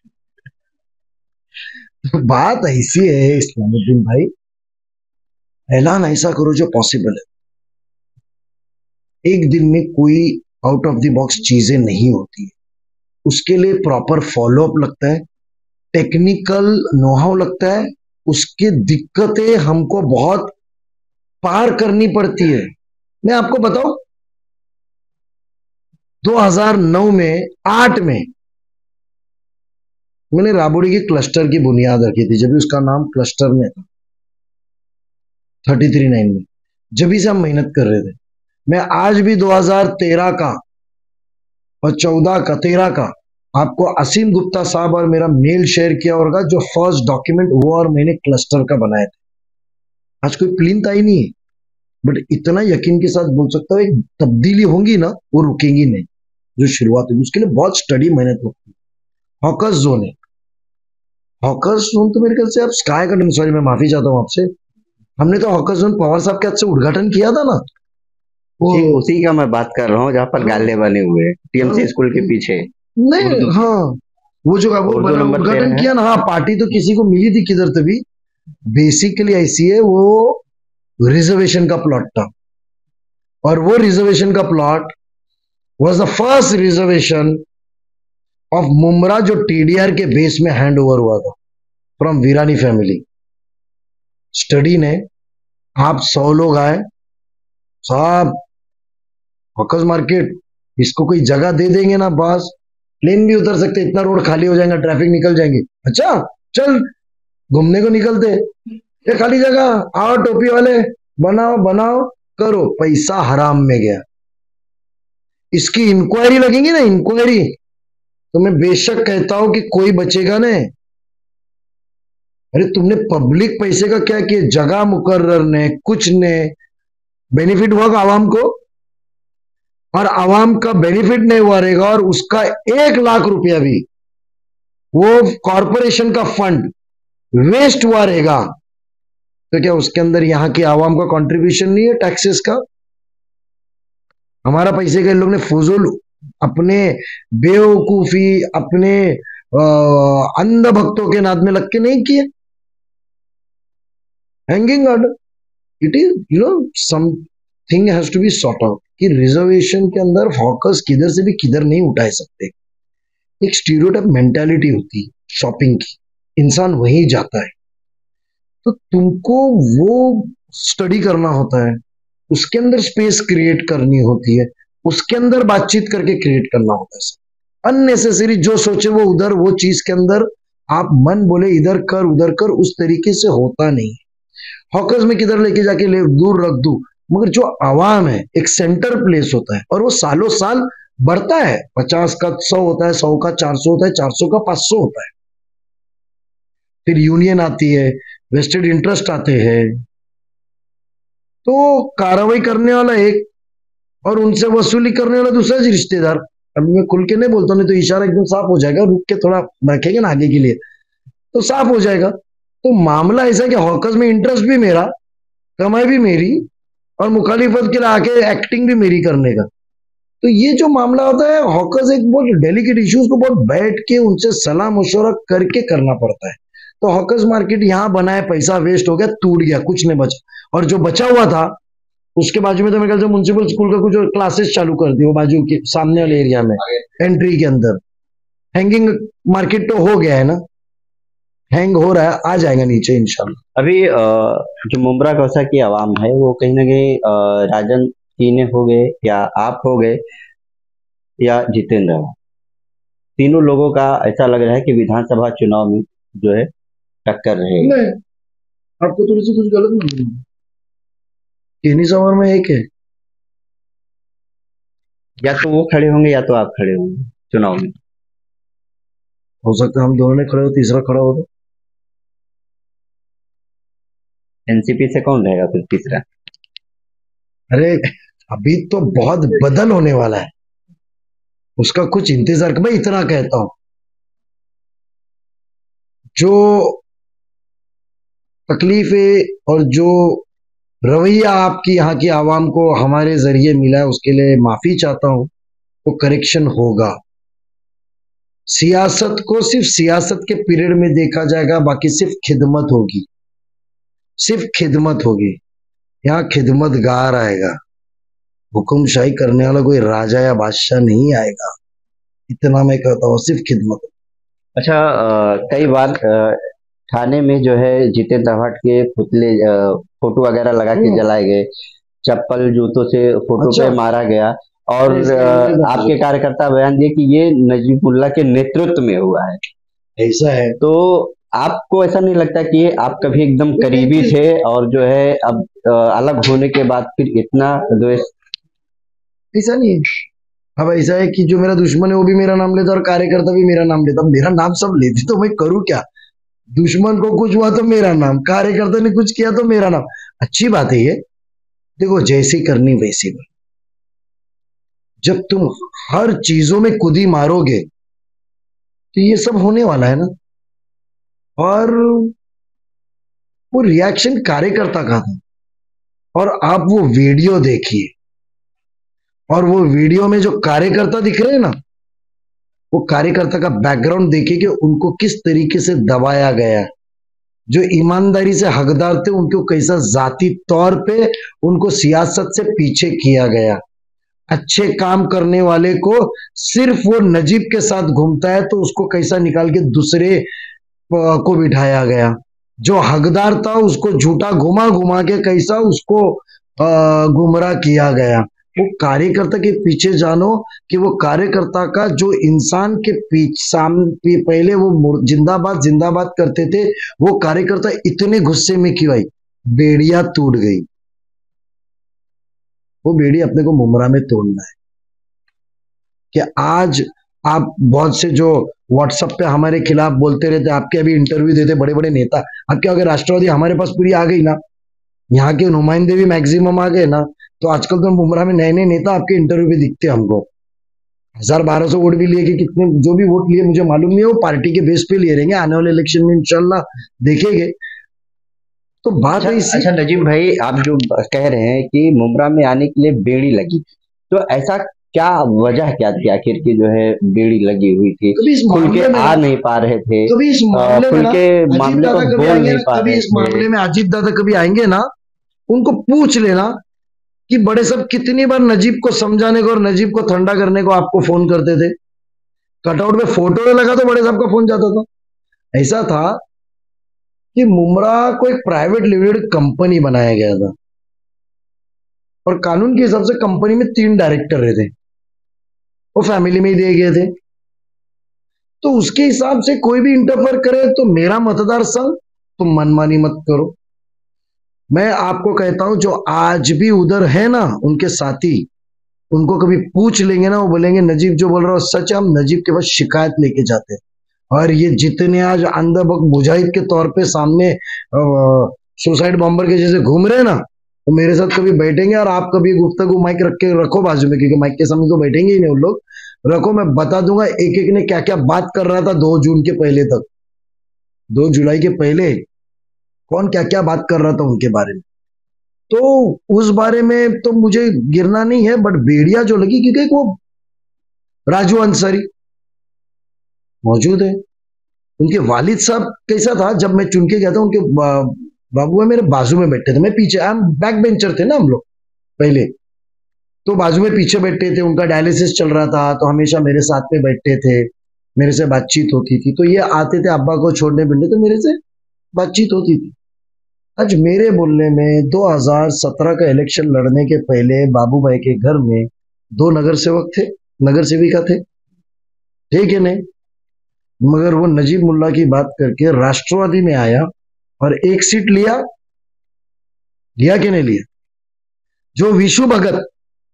तो बात ऐसी है इस्लामुद्दीन भाई, ऐलान ऐसा करो जो पॉसिबल है। एक दिन में कोई आउट ऑफ द बॉक्स चीजें नहीं होती है, उसके लिए प्रॉपर फॉलोअप लगता है, टेक्निकल नोहाउ लगता है, उसकी दिक्कतें हमको बहुत पार करनी पड़ती है। मैं आपको बताऊं, दो हज़ार नौ में आठ में मैंने राबड़ी की क्लस्टर की बुनियाद रखी थी, जब भी उसका नाम क्लस्टर में था, थर्टी थ्री नाइन में, जब भी से हम मेहनत कर रहे थे। मैं आज भी दो हज़ार तेरह का और चौदह का तेरह का आपको असीम गुप्ता साहब और मेरा मेल शेयर किया होगा, जो फर्स्ट डॉक्यूमेंट वो और मैंने क्लस्टर का बनाया था। आज कोई प्लिंथ आई नहीं है, बट इतना यकीन के साथ बोल सकता हूँ, एक तब्दीली होंगी ना, वो रुकेंगी नहीं। जो शुरुआत होगी उसके लिए बहुत स्टडी मेहनत लगती है। हॉकर्स जोन है, हॉकर्स जोन तो मेरे ख्याल से आप स्काई गार्डन, सॉरी मैं माफी चाहता हूँ आपसे, हमने तो हॉकर्स जोन पवार साहब के हाथ से उद्घाटन किया था ना, वो उसी का मैं बात कर रहा हूँ जहाँ पर गाले बने हुए टीएमसी स्कूल के पीछे। नहीं, हाँ वो जो वो उद्घाटन किया ना, हाँ पार्टी तो किसी को मिली थी किधर तभी। बेसिकली ऐसी है, वो रिजर्वेशन का प्लॉट था, और वो रिजर्वेशन का plot was the first reservation of Mumra जो टीडीआर के बेस में हैंड ओवर हुआ था फ्रॉम वीरानी फैमिली। स्टडी ने, आप सौ लोग आए साहब, हॉकर्स मार्केट इसको कोई जगह दे देंगे ना, बस प्लेन भी उतर सकते, इतना रोड खाली हो जाएगा, ट्रैफिक निकल जाएंगे। अच्छा चल घूमने को निकलते, ये खाली जगह, आओ टोपी वाले, बनाओ बनाओ करो, पैसा हराम में गया। इसकी इंक्वायरी लगेगी ना, इंक्वायरी, तो मैं बेशक कहता हूं कि कोई बचेगा नहीं, अरे तुमने पब्लिक पैसे का क्या किया? जगह मुकर्रर ने कुछ ने बेनिफिट हुआ आवाम को, और आवाम का बेनिफिट नहीं हुआ रहेगा और उसका एक लाख रुपया भी वो कॉरपोरेशन का फंड वेस्ट हुआ रहेगा, तो क्या उसके अंदर यहां की आवाम का कंट्रीब्यूशन नहीं है टैक्सेस का? हमारा पैसे के लोग ने फजूल अपने बेवकूफी, अपने अंध भक्तों के नाद में लग के नहीं किए। Hanging order, it is you know something has to be sort out कि रिजर्वेशन के अंदर हॉकर्स किधर से भी किधर नहीं उठा सकते। एक स्टीरियोटाइप मेंटालिटी होती है शॉपिंग की, इंसान वहीं जाता है। तो तुमको वो स्टडी करना होता है, उसके अंदर स्पेस क्रिएट करनी होती है, उसके अंदर बातचीत करके क्रिएट करना होता है। अननेसेसरी जो सोचे वो उधर, वो चीज के अंदर आप मन बोले इधर कर उधर कर, उस तरीके से होता नहीं। हॉकर्स में किधर लेके जाके ले दूर रख दू, मगर जो आवाम है एक सेंटर प्लेस होता है और वो सालों साल बढ़ता है। पचास का सौ होता है, सौ का चार सौ होता है, चार सौ का पांच सौ होता है। फिर यूनियन आती है, वेस्टेड इंटरेस्ट आते हैं, तो कार्रवाई करने वाला एक और उनसे वसूली करने वाला दूसरा जी रिश्तेदार। अभी मैं खुल के नहीं बोलता, नहीं तो इशारा एकदम साफ हो जाएगा, रुक के थोड़ा रखेंगे ना आगे के लिए तो साफ हो जाएगा। तो मामला ऐसा कि हॉकर्स में इंटरेस्ट भी मेरा, कमाई भी मेरी, और मुखालिफत के लिए आके एक्टिंग भी मेरी करने का। तो ये जो मामला होता है, हॉकर्स एक बहुत डेलिकेट इश्यूज को बहुत बैठ के उनसे सलाह मशवरा करके करना पड़ता है। तो हॉकर्स मार्केट यहां बनाए, पैसा वेस्ट हो गया, टूट गया, कुछ नहीं बचा, और जो बचा हुआ था उसके बाजू में तो मेरे ख्याल से म्युनिसिपल स्कूल का कुछ क्लासेस चालू कर दी, वो बाजू के सामने वाले एरिया में एंट्री के अंदर। हैंगिंग मार्केट तो हो गया है ना, हैंग हो रहा है, आ जाएगा नीचे इंशाल्लाह। अभी जो मुमरा कौसा की आवाम है वो कहीं ना कहीं राजन तीने हो गए या आप हो गए या जितेंद्र, तीनों लोगों का ऐसा लग रहा है कि विधानसभा चुनाव में जो है टक्कर रहेगी। नहीं, आपको थोड़ी सी कुछ गलत नहीं, तीन सवार में एक है, या तो वो खड़े होंगे या तो आप खड़े होंगे चुनाव में। हो सकता है हम दोनों ने खड़े हो, तीसरा खड़ा हो तो एनसीपी से कौन रहेगा फिर तीसरा? अरे अभी तो बहुत बदल होने वाला है, उसका कुछ इंतजार। मैं इतना कहता हूं, जो तकलीफें और जो रवैया आपकी यहाँ की आवाम को हमारे जरिए मिला है उसके लिए माफी चाहता हूं। वो करेक्शन होगा। सियासत को सिर्फ सियासत के पीरियड में देखा जाएगा, बाकी सिर्फ खिदमत होगी, सिर्फ खिदमत होगी। यहाँ खिदमतगार आएगा, हुक्मशाही करने वाला कोई राजा या बादशाह नहीं आएगा, इतना मैं कहता हूँ, सिर्फ खिदमत। अच्छा, आ, कई बार आ, थाने में जो है जितेंद्र आव्हाड के पुतले फोटो वगैरह लगा के जलाए गए, चप्पल जूतों से फोटो अच्छा। पे मारा गया, और आपके कार्यकर्ता बयान दिए कि ये नजीबुल्लाह के नेतृत्व में हुआ है। ऐसा है तो आपको ऐसा नहीं लगता कि आप कभी एकदम करीबी थे और जो है अब अलग होने के बाद फिर इतना द्वेष? ऐसा नहीं है। अब ऐसा है कि जो मेरा दुश्मन है वो भी मेरा नाम लेता और कार्यकर्ता भी मेरा नाम लेता, मेरा नाम सब लेते, तो मैं करूँ क्या? दुश्मन को कुछ हुआ तो मेरा नाम, कार्यकर्ता ने कुछ किया तो मेरा नाम। अच्छी बात है ये, देखो जैसी करनी वैसी कर। जब तुम हर चीजों में कुदी मारोगे तो ये सब होने वाला है ना। और वो रिएक्शन कार्यकर्ता का था, और आप वो वीडियो देखिए, और वो वीडियो में जो कार्यकर्ता दिख रहे हैं ना, वो कार्यकर्ता का बैकग्राउंड देखिए कि उनको किस तरीके से दबाया गया। जो ईमानदारी से हकदार थे उनको कैसा जाती तौर पे उनको सियासत से पीछे किया गया। अच्छे काम करने वाले को सिर्फ वो नजीब के साथ घूमता है तो उसको कैसा निकाल के दूसरे को बिठाया गया। जो हकदार था उसको झूठा घुमा घुमा के कैसा उसको गुमराह किया गया। वो कार्यकर्ता के पीछे जानो कि वो कार्यकर्ता का जो इंसान के पीछे सामने पहले वो जिंदाबाद जिंदाबाद करते थे, वो कार्यकर्ता इतने गुस्से में क्यों आई, बेड़िया टूट गई। वो बेड़ी अपने को मुमरा में तोड़ना है कि आज आप बहुत से जो व्हाट्सएप पे हमारे खिलाफ बोलते रहते, आपके अभी इंटरव्यू देते बड़े बड़े नेता। अब क्या हो गया, राष्ट्रवादी हमारे पास पूरी आ गई ना, यहाँ के नुमाइंदे भी मैक्सिमम आ गए ना, तो आजकल तो बुमराह में नए नए नेता आपके इंटरव्यू भी दिखते हैं हमको। हजार बारह सौ वोट भी लिए कि कितने जो भी वोट लिए मुझे मालूम नहीं है, वो पार्टी के बेस पे लिए रहेंगे, आने वाले इलेक्शन में इंशाल्लाह देखेंगे। तो बात है अच्छा, अच्छा नजीम भाई, आप जो कह रहे हैं कि मुमरा में आने के लिए बेड़ी लगी, तो ऐसा क्या वजह क्या थी आखिर की जो है बेड़ी लगी हुई थी? कभी इस खुल के मामले में आ ना नहीं पा रहे थे, कभी इस अ, मामले में खुल ना के अजीत मामले को दादा कभी बोल आएंगे नहीं ना, पा कभी रहे इस थे। मामले में अजीत दादा कभी आएंगे ना, उनको पूछ लेना कि बड़े साहब कितनी बार नजीब को समझाने को और नजीब को ठंडा करने को आपको फोन करते थे, कटआउट में फोटो लगा तो बड़े साहब का फोन जाता था। ऐसा था कि मुमरा को एक प्राइवेट लिमिटेड कंपनी बनाया गया था, और कानून के हिसाब से कंपनी में तीन डायरेक्टर रहते, वो फैमिली में ही दिए गए थे। तो उसके हिसाब से कोई भी इंटरफेयर करे तो मेरा मतदार संघ, तुम मनमानी मत करो। मैं आपको कहता हूं जो आज भी उधर है ना उनके साथी, उनको कभी पूछ लेंगे ना, वो बोलेंगे नजीब जो बोल रहा है सच है, हम नजीब के पास शिकायत लेके जाते हैं। और ये जितने आज अंधाभक्त मुजाहिद के तौर पे सामने सुसाइड बॉम्बर के जैसे घूम रहे हैं ना, तो मेरे साथ कभी बैठेंगे और आप कभी गुफ्तगू माइक रख के रखो बाजू में, क्योंकि माइक के सामने तो बैठेंगे ही नहीं उन लोग, रखो, मैं बता दूंगा एक एक ने क्या क्या बात कर रहा था दो जून के पहले तक, दो जुलाई के पहले कौन क्या क्या बात कर रहा था उनके बारे में। तो उस बारे में तो मुझे गिरना नहीं है, बट बेड़िया जो लगी क्योंकि वो राजू अंसारी मौजूद है, उनके वालिद साहब कैसा था, जब मैं चुन के गया था उनके बाबू मेरे बाजू में बैठे थे, मैं पीछे, हम बैक बेंचर थे ना हम लोग पहले, तो बाजू में पीछे बैठे थे, उनका डायलिसिस चल रहा था तो हमेशा मेरे साथ में बैठते थे, मेरे से बातचीत होती थी, तो ये आते थे अब्बा को छोड़ने बिंडे, तो मेरे से बातचीत होती थी। आज मेरे बोलने में दो हज़ार सत्रह का इलेक्शन लड़ने के पहले बाबू भाई के घर में दो नगर सेवक थे, नगर सेविका थे, ठीक है नहीं, मगर वो नजीब मुल्ला की बात करके राष्ट्रवादी में आया और एक सीट लिया, लिया कि नहीं लिया? जो विशु भगत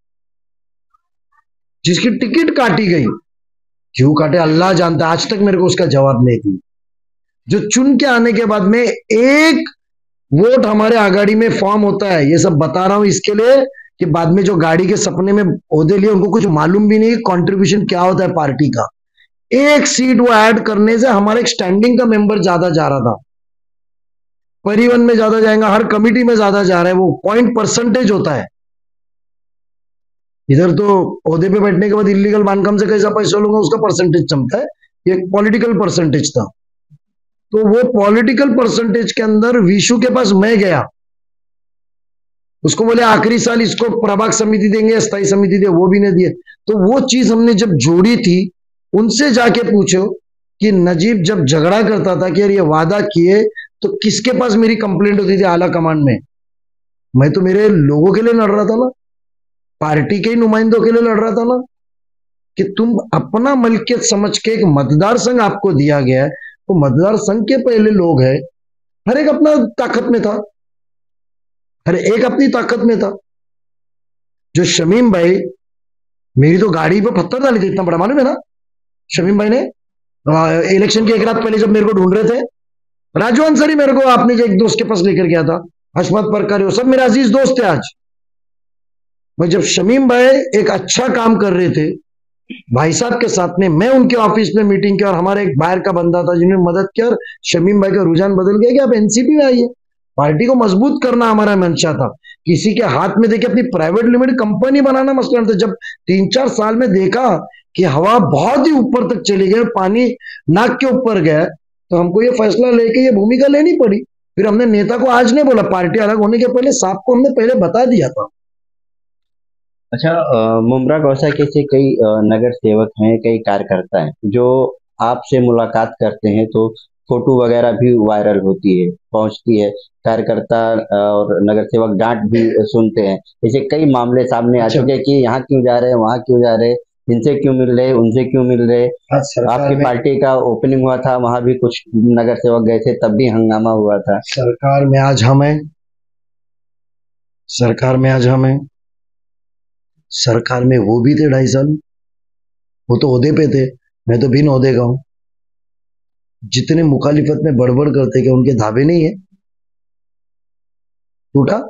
जिसकी टिकट काटी गई, क्यों काटे अल्लाह जानता है, आज तक मेरे को उसका जवाब नहीं दी। जो चुन के आने के बाद में एक वोट हमारे आगाड़ी में फॉर्म होता है, ये सब बता रहा हूं इसके लिए कि बाद में जो गाड़ी के सपने में ओहदे लिए उनको कुछ मालूम भी नहीं कंट्रीब्यूशन क्या होता है पार्टी का। एक सीट वो ऐड करने से हमारे एक स्टैंडिंग का मेंबर ज्यादा जा रहा था, परिवहन में ज्यादा जाएगा, हर कमिटी में ज्यादा जा रहा है, वो पॉइंट परसेंटेज होता है। इधर तो ओहदे पे बैठने के बाद इलीगल बांधकाम से कैसा पैसा लूंगा उसका परसेंटेज चमता है, ये पॉलिटिकल परसेंटेज था। तो वो पॉलिटिकल परसेंटेज के अंदर विशु के पास मैं गया, उसको बोले आखिरी साल इसको प्रभाग समिति देंगे, स्थायी समिति दे, वो भी नहीं दिए। तो वो चीज हमने जब जोड़ी थी, उनसे जाके पूछो कि नजीब जब झगड़ा करता था कि यार ये वादा किए, तो किसके पास मेरी कंप्लेंट होती थी आला कमांड में? मैं तो मेरे लोगों के लिए लड़ रहा था ना, पार्टी के ही नुमाइंदों के लिए लड़ रहा था ना, कि तुम अपना मलकियत समझ के एक मतदार संघ आपको दिया गया है, वो तो मतदार संघ के पहले लोग हैं, हर एक अपना ताकत में था, हर एक अपनी ताकत में था। जो शमीम भाई, मेरी तो गाड़ी पे पत्थर डाली थी, इतना बड़ा मालूम है ना, शमीम भाई ने इलेक्शन की एक रात पहले जब मेरे को ढूंढ रहे थे, राजू अंसारी मेरे को आपने जो एक दोस्त के पास लेकर गया था, हशमत परकारी, वो सब मेरे अजीज दोस्त थे। आज मैं जब शमीम भाई एक अच्छा काम कर रहे थे भाई साहब के साथ में, मैं उनके ऑफिस में मीटिंग किया और हमारे एक बाहर का बंदा था जिन्होंने मदद किया, और शमीम भाई का रुझान बदल गया कि आप एनसीपी में आइए, पार्टी को मजबूत करना हमारा मंशा था। किसी के हाथ में देखिए अपनी प्राइवेट लिमिटेड कंपनी बनाना मसला था। जब तीन चार साल में देखा कि हवा बहुत ही ऊपर तक चली गई, पानी नाक के ऊपर गया, तो हमको ये फैसला लेके ये भूमिका लेनी पड़ी। फिर हमने नेता को आज नहीं बोला, पार्टी अलग होने के पहले साहब को हमने पहले बता दिया था। अच्छा, मुमरा गौसा के से कई नगर सेवक हैं, कई कार्यकर्ता हैं जो आपसे मुलाकात करते हैं, तो फोटो वगैरह भी वायरल होती है, पहुंचती है, कार्यकर्ता और नगर सेवक डांट भी सुनते हैं। ऐसे कई मामले सामने आ चुके हैं कि यहाँ क्यों जा रहे हैं, वहाँ क्यों जा रहे हैं, इनसे क्यों मिल रहे, उनसे क्यों मिल रहे। आपकी पार्टी का ओपनिंग हुआ था, वहां भी कुछ नगर सेवक गए थे, तब भी हंगामा हुआ था। सरकार में आज हम हैं, सरकार में आज हम हैं, सरकार में वो भी थे ढाई साल, वो तो ओहदे पे थे, मैं तो बिन ओहदे का हूं। जितने मुखालिफत में बड़बड़ करते कि उनके धाबे नहीं है? टूटा?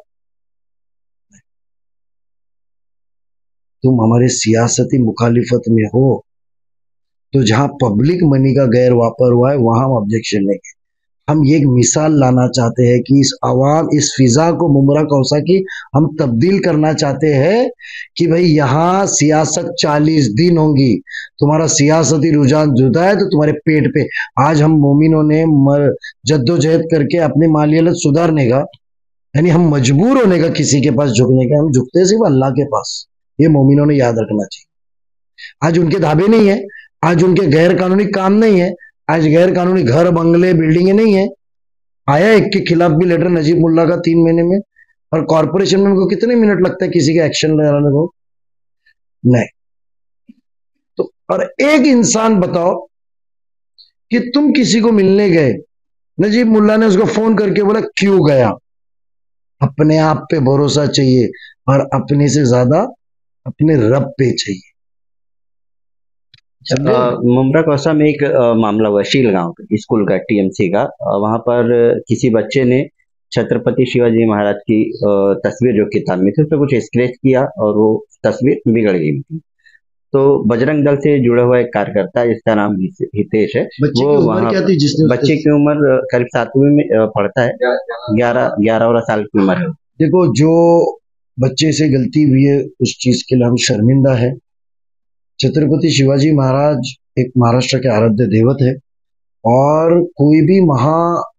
तुम हमारे सियासती मुखालिफत में हो तो जहां पब्लिक मनी का गैर वापर हुआ है वहां हम ऑब्जेक्शन लेंगे। हम ये एक मिसाल लाना चाहते हैं कि इस आवाम, इस फिजा को मुमरा कौसा की हम तब्दील करना चाहते हैं कि भाई यहाँ सियासत चालीस दिन होंगी, तुम्हारा सियासती रुझान जुदा है तो तुम्हारे पेट पे। आज हम मोमिनों ने जद्दोजहद करके अपनी माली हालत सुधारने का, यानी हम मजबूर होने का किसी के पास झुकने का, हम झुकते सिर्फ अल्लाह के पास। ये मोमिनों ने याद रखना चाहिए। आज उनके धाबे नहीं है, आज उनके गैर कानूनी काम नहीं है, आज गैर कानूनी घर बंगले बिल्डिंगें नहीं है। आया एक के खिलाफ भी लेटर नजीब मुल्ला का तीन महीने में, और कॉर्पोरेशन में उनको कितने मिनट लगता है किसी का एक्शन लगाने को? नहीं। तो और एक इंसान बताओ कि तुम किसी को मिलने गए, नजीब मुल्ला ने उसको फोन करके बोला क्यों गया? अपने आप पे भरोसा चाहिए और अपने से ज्यादा अपने रब पे चाहिए। मुमरा कौसा में एक आ, मामला हुआ शील गांव स्कूल का, टीएमसी का। वहां पर किसी बच्चे ने छत्रपति शिवाजी महाराज की आ, तस्वीर जो किताब में थी उस पर कुछ स्क्रैच किया और वो तस्वीर बिगड़ गई थी। तो बजरंग दल से जुड़ा हुआ एक कार्यकर्ता जिसका नाम हितेश है, वो वहाँ बच्चे की उम्र करीब सातवीं में पढ़ता है, ग्यारह ग्यारह बारह साल की उम्र है। देखो, जो बच्चे से गलती हुई है उस चीज के लिए हम शर्मिंदा है। छत्रपति शिवाजी महाराज एक महाराष्ट्र के आराध्य देवत है, और कोई भी महा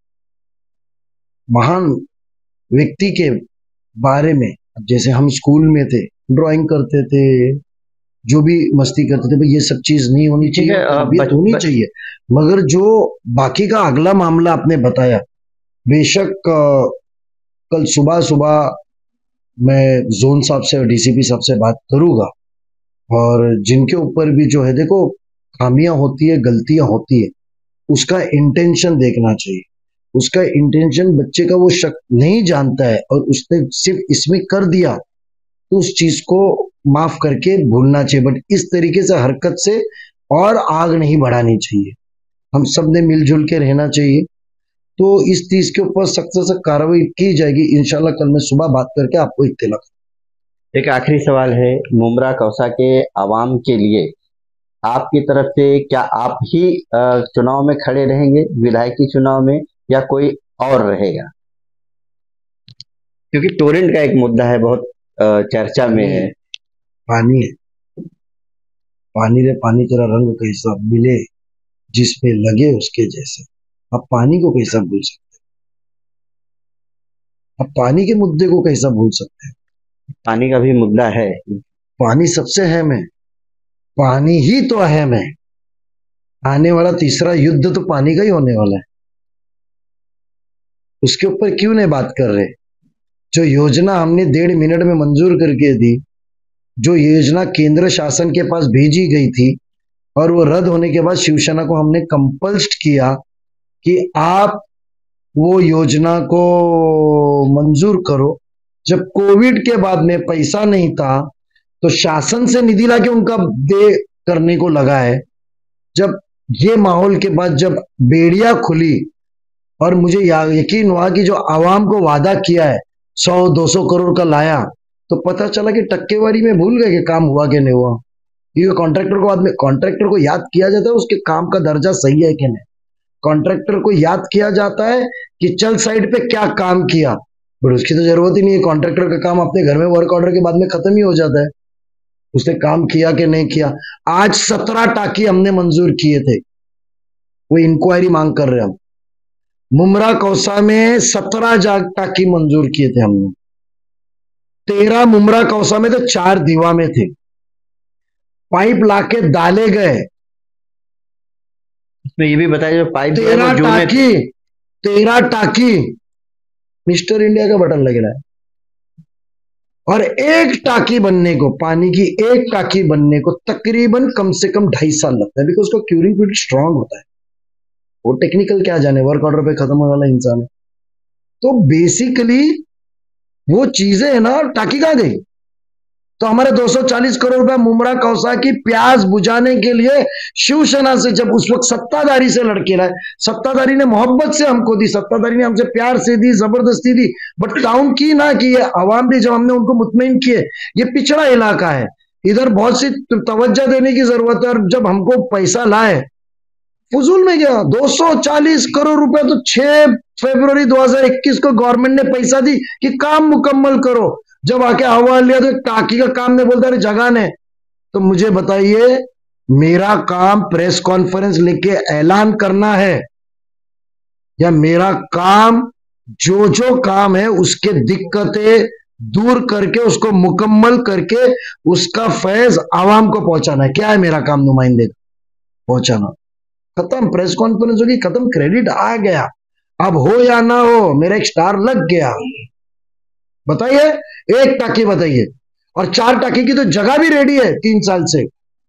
महान व्यक्ति के बारे में, जैसे हम स्कूल में थे, ड्राइंग करते थे, जो भी मस्ती करते थे, भाई ये सब चीज नहीं होनी चाहिए, तरबियत होनी चाहिए। मगर जो बाकी का अगला मामला आपने बताया, बेशक कल सुबह सुबह मैं जोन साहब से और डीसीपी साहब से बात करूंगा, और जिनके ऊपर भी जो है, देखो खामियां होती है, गलतियां होती है, उसका इंटेंशन देखना चाहिए। उसका इंटेंशन बच्चे का वो शक नहीं जानता है और उसने सिर्फ इसमें कर दिया, तो उस चीज को माफ करके भूलना चाहिए। बट इस तरीके से हरकत से और आग नहीं बढ़ानी चाहिए। हम सब ने मिलजुल के रहना चाहिए। तो इस चीज के ऊपर सख्त से सख्त कार्रवाई की जाएगी इंशाल्लाह। कल मैं सुबह बात करके आपको इत्तला। एक आखिरी सवाल है मुमरा कौसा के आवाम के लिए, आपकी तरफ से क्या आप ही चुनाव में खड़े रहेंगे, विधायकी चुनाव में, या कोई और रहेगा? क्योंकि टोरेंट का एक मुद्दा है, बहुत चर्चा में है। पानी है, पानी रे पानी तेरा रंग कैसा मिले, जिस पे लगे उसके जैसे। अब पानी को कैसा भूल सकते हैं? अब पानी के मुद्दे को कैसा भूल सकते हैं? पानी का भी मुद्दा है। पानी सबसे अहम है, पानी ही तो अहम है। आने वाला तीसरा युद्ध तो पानी का ही होने वाला है, उसके ऊपर क्यों नहीं बात कर रहे? जो योजना हमने डेढ़ मिनट में मंजूर करके दी, जो योजना केंद्र शासन के पास भेजी गई थी, और वो रद्द होने के बाद शिवसेना को हमने कंपल्स्ड किया कि आप वो योजना को मंजूर करो। जब कोविड के बाद में पैसा नहीं था तो शासन से निधि लाके उनका दे करने को लगा है। जब ये माहौल के बाद जब बेड़िया खुली और मुझे यकीन हुआ कि जो आवाम को वादा किया है सौ दो सौ करोड़ का लाया, तो पता चला कि टक्केवारी में भूल गए कि काम हुआ कि नहीं हुआ। क्योंकि कॉन्ट्रैक्टर को बाद में कॉन्ट्रैक्टर को याद किया जाता है उसके काम का दर्जा सही है कि नहीं। कॉन्ट्रैक्टर को याद किया जाता है कि चल साइड पे क्या काम किया, बट उसकी तो जरूरत ही नहीं है। कॉन्ट्रैक्टर का काम अपने घर में वर्क ऑर्डर के बाद में खत्म ही हो जाता है, उसने काम किया कि नहीं किया। आज सत्रह टाकी हमने मंजूर किए थे, वो इंक्वायरी मांग कर रहे हैं हम। मुमरा कौसा में सत्रह टाकी मंजूर किए थे हमने, तेरह मुमरा कौसा में थे, चार दीवा में थे। पाइप लाके डाले गए, इसमें ये भी बताया जो पाइप तेरह टाकी तेरह टाकी मिस्टर इंडिया का बटन लग रहा है। और एक टाकी बनने को, पानी की एक टाकी बनने को तकरीबन कम से कम ढाई साल लगता है, बिकॉज उसका क्यूरिंग पीरियड स्ट्रांग होता है। वो टेक्निकल क्या जाने, वर्क ऑर्डर पे खत्म होने वाला इंसान है। तो बेसिकली वो चीजें है ना, टाकी कहां गई? तो हमारे दो सौ चालीस करोड़ रुपए मुमरा कौसा की प्यास बुझाने के लिए शिवसेना से जब उस वक्त सत्ताधारी से लड़के लाए, सत्ताधारी ने मोहब्बत से हमको दी, सत्ताधारी ने हमसे प्यार से दी, जबरदस्ती दी, बट काउंट की ना कि ये आवाम भी जब हमने उनको मुतमईन किए, ये पिछड़ा इलाका है, इधर बहुत सी तवज्जो देने की जरूरत है। और जब हमको पैसा लाए फजूल में गया, दो सौ चालीस करोड़ रुपए तो छह फरवरी दो हज़ार इक्कीस को गवर्नमेंट ने पैसा दी कि काम मुकम्मल करो। जब आके हवा लिया तो टाकी का काम नहीं बोलता, अरे जगह ने। तो मुझे बताइए, मेरा काम प्रेस कॉन्फ्रेंस लेके ऐलान करना है या मेरा काम जो जो काम है उसके दिक्कतें दूर करके उसको मुकम्मल करके उसका फैज आवाम को पहुंचाना है? क्या है मेरा काम नुमाइंदे का? पहुंचाना। खत्म, प्रेस कॉन्फ्रेंस होगी, खत्म, क्रेडिट आ गया। अब हो या ना हो, मेरा एक स्टार लग गया। बताइए, एक टाकी बताइए, और चार टाकी की तो जगह भी रेडी है तीन साल से।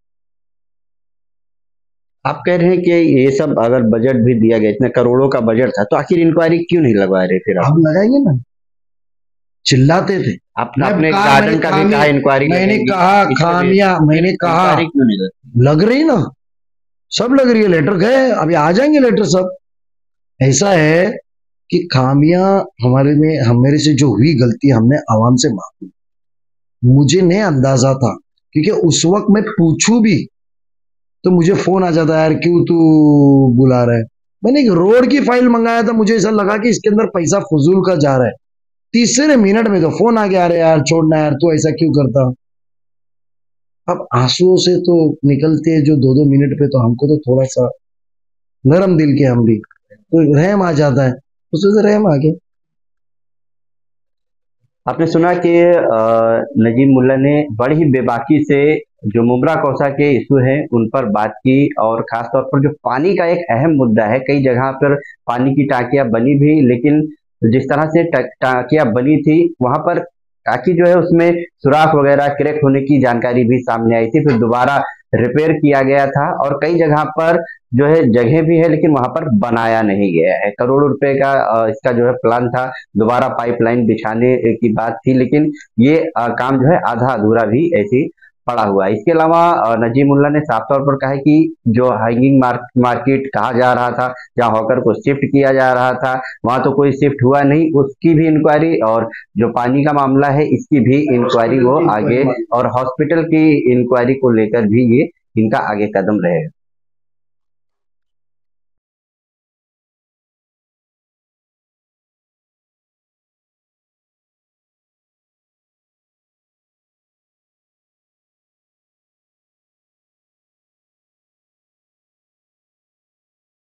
आप कह रहे हैं कि ये सब अगर बजट भी दिया गया, इतने करोड़ों का बजट था, तो आखिर इंक्वायरी क्यों नहीं लगवा रहे फिर आप? अब लगाएंगे ना, चिल्लाते थे। आप, आपने गार्डन का भी कहा इंक्वायरी, मैंने कहा खामियां, मैंने कहा क्यों नहीं लग लग रही ना, सब लग रही है, लेटर गए, अभी आ जाएंगे लेटर सब। ऐसा है कि खामियां हमारे में, हम मेरे से जो हुई गलती हमने आवाम से मांगी, मुझे नहीं अंदाजा था, क्योंकि उस वक्त मैं पूछूं भी तो मुझे फोन आ जाता है, यार क्यों तू बुला रहा है। मैंने एक रोड की फाइल मंगाया था, मुझे ऐसा लगा कि इसके अंदर पैसा फजूल का जा रहा है, तीसरे मिनट में तो फोन आ गया, अरे यार छोड़ना यार, तू ऐसा क्यों करता। अब आंसुओं से तो निकलते हैं जो दो दो मिनट पे, तो हमको तो थोड़ा सा नरम दिल के हम भी, तो रहम आ जाता है, उससे तो रहम आ गया। आपने सुना कि नजीम मुल्ला ने बड़ी ही बेबाकी से जो मुमरा कौसा के इशू हैं उन पर बात की, और खासतौर पर जो पानी का एक अहम मुद्दा है, कई जगह पर पानी की टांकियां बनी भी, लेकिन जिस तरह से टांकियां बनी थी वहां पर टांकी जो है उसमें सुराख वगैरह क्रैक होने की जानकारी भी सामने आई थी, फिर दोबारा रिपेयर किया गया था, और कई जगह पर जो है जगह भी है लेकिन वहां पर बनाया नहीं गया है। करोड़ों रुपए का इसका जो है प्लान था, दोबारा पाइपलाइन बिछाने की बात थी, लेकिन ये काम जो है आधा अधूरा भी ऐसी पड़ा हुआ है। इसके अलावा नजीम मुल्ला ने साफ तौर पर कहा है कि जो हैंगिंग मार्केट कहा जा रहा था, जहां हॉकर को शिफ्ट किया जा रहा था, वहां तो कोई शिफ्ट हुआ नहीं, उसकी भी इंक्वायरी, और जो पानी का मामला है इसकी भी इंक्वायरी वो आगे, और हॉस्पिटल की इंक्वायरी को लेकर भी ये इनका आगे कदम रहेगा।